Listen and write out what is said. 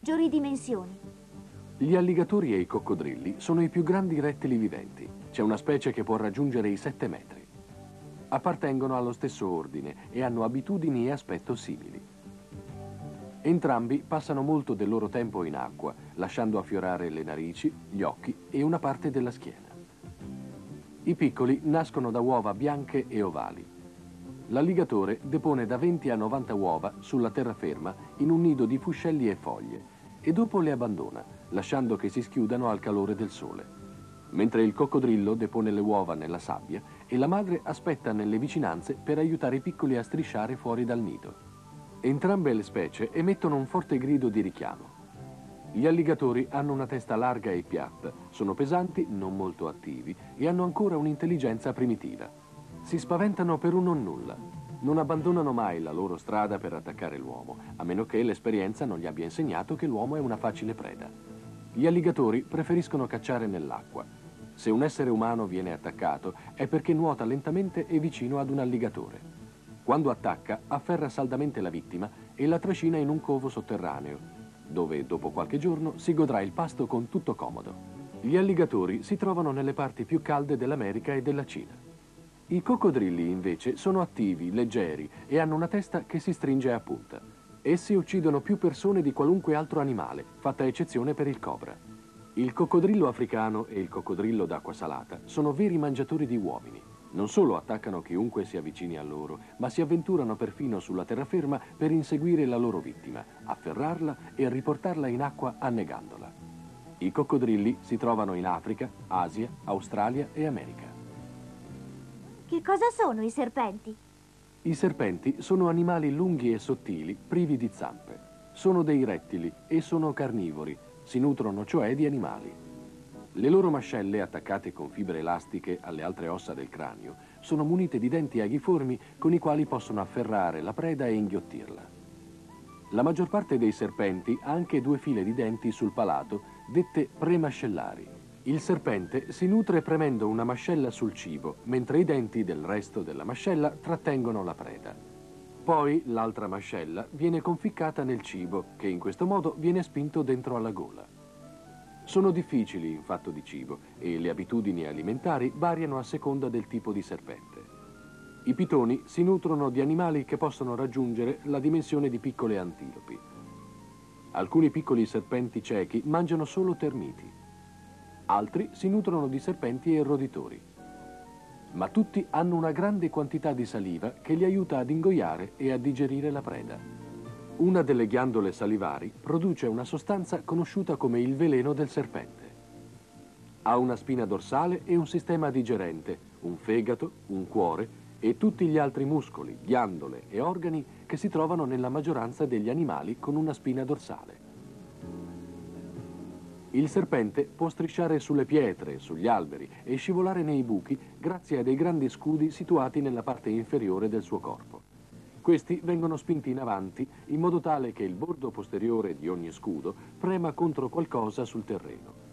maggiori dimensioni. Gli alligatori e i coccodrilli sono i più grandi rettili viventi. C'è una specie che può raggiungere i 7 metri. Appartengono allo stesso ordine e hanno abitudini e aspetto simili. Entrambi passano molto del loro tempo in acqua, lasciando affiorare le narici, gli occhi e una parte della schiena. I piccoli nascono da uova bianche e ovali. L'alligatore depone da 20 a 90 uova sulla terraferma in un nido di fuscelli e foglie e dopo le abbandona, lasciando che si schiudano al calore del sole. Mentre il coccodrillo depone le uova nella sabbia e la madre aspetta nelle vicinanze per aiutare i piccoli a strisciare fuori dal nido. Entrambe le specie emettono un forte grido di richiamo. Gli alligatori hanno una testa larga e piatta, sono pesanti, non molto attivi e hanno ancora un'intelligenza primitiva. Si spaventano per un nonnulla. Non abbandonano mai la loro strada per attaccare l'uomo, a meno che l'esperienza non gli abbia insegnato che l'uomo è una facile preda. Gli alligatori preferiscono cacciare nell'acqua. Se un essere umano viene attaccato è perché nuota lentamente e vicino ad un alligatore. Quando attacca, afferra saldamente la vittima e la trascina in un covo sotterraneo, dove dopo qualche giorno si godrà il pasto con tutto comodo. Gli alligatori si trovano nelle parti più calde dell'America e della Cina. I coccodrilli, invece, sono attivi, leggeri e hanno una testa che si stringe a punta. Essi uccidono più persone di qualunque altro animale, fatta eccezione per il cobra. Il coccodrillo africano e il coccodrillo d'acqua salata sono veri mangiatori di uomini. Non solo attaccano chiunque si avvicini a loro, ma si avventurano perfino sulla terraferma per inseguire la loro vittima, afferrarla e riportarla in acqua annegandola. I coccodrilli si trovano in Africa, Asia, Australia e America. Che cosa sono i serpenti? I serpenti sono animali lunghi e sottili, privi di zampe. Sono dei rettili e sono carnivori, si nutrono cioè di animali. Le loro mascelle, attaccate con fibre elastiche alle altre ossa del cranio, sono munite di denti aghiformi con i quali possono afferrare la preda e inghiottirla. La maggior parte dei serpenti ha anche 2 file di denti sul palato, dette premascellari. Il serpente si nutre premendo una mascella sul cibo, mentre i denti del resto della mascella trattengono la preda. Poi l'altra mascella viene conficcata nel cibo, che in questo modo viene spinto dentro alla gola. Sono difficili in fatto di cibo e le abitudini alimentari variano a seconda del tipo di serpente. I pitoni si nutrono di animali che possono raggiungere la dimensione di piccole antilopi. Alcuni piccoli serpenti ciechi mangiano solo termiti. Altri si nutrono di serpenti e roditori. Ma tutti hanno una grande quantità di saliva che li aiuta ad ingoiare e a digerire la preda. Una delle ghiandole salivari produce una sostanza conosciuta come il veleno del serpente. Ha una spina dorsale e un sistema digerente, un fegato, un cuore e tutti gli altri muscoli, ghiandole e organi che si trovano nella maggioranza degli animali con una spina dorsale. Il serpente può strisciare sulle pietre, sugli alberi e scivolare nei buchi grazie a dei grandi scudi situati nella parte inferiore del suo corpo. Questi vengono spinti in avanti in modo tale che il bordo posteriore di ogni scudo prema contro qualcosa sul terreno.